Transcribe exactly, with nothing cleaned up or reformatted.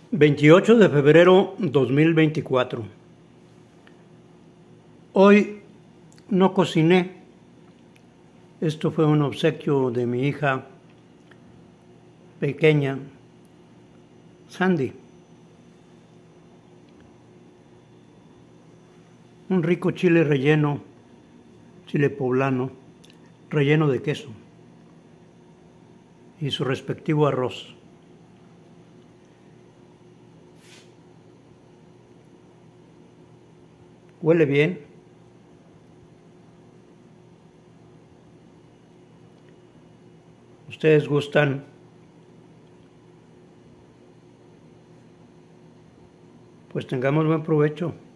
veintiocho de febrero dos mil veinticuatro. Hoy no cociné. Esto fue un obsequio de mi hija pequeña, Sandy. Un rico chile relleno, chile poblano, relleno de queso y su respectivo arroz. Huele bien. ¿Ustedes gustan? Pues tengamos buen provecho.